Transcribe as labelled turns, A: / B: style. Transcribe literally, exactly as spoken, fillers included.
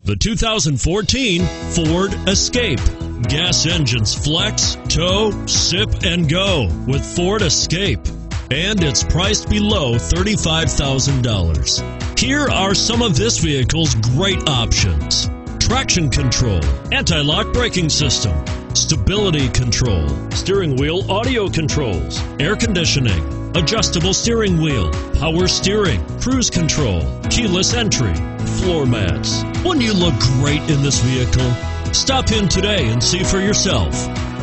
A: The two thousand fourteen Ford Escape. Gas engines flex, tow, sip, and go with Ford Escape. And it's priced below thirty-five thousand dollars. Here are some of this vehicle's great options: traction control, anti-lock braking system, stability control, steering wheel audio controls, air conditioning, adjustable steering wheel, power steering, cruise control, keyless entry, floor mats. Wouldn't you look great in this vehicle? Stop in today and see for yourself.